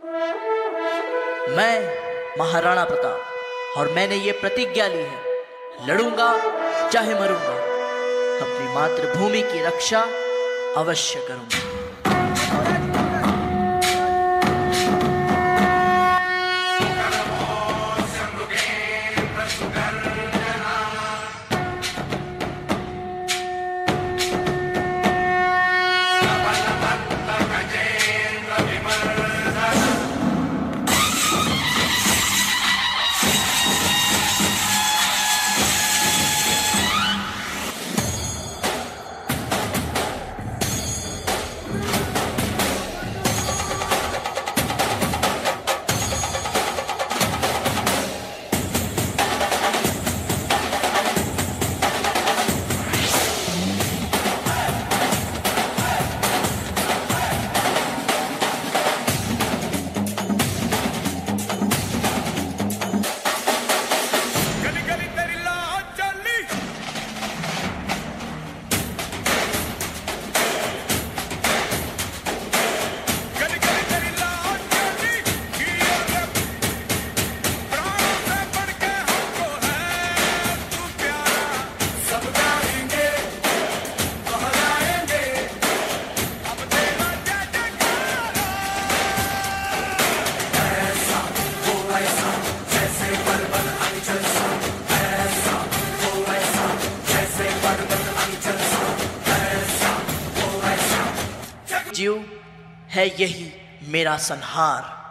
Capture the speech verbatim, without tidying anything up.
मैं महाराणा प्रताप और मैंने ये प्रतिज्ञा ली है, लड़ूंगा चाहे मरूंगा, अपनी मातृभूमि की रक्षा अवश्य करूंगा। जीव है यही मेरा संहार।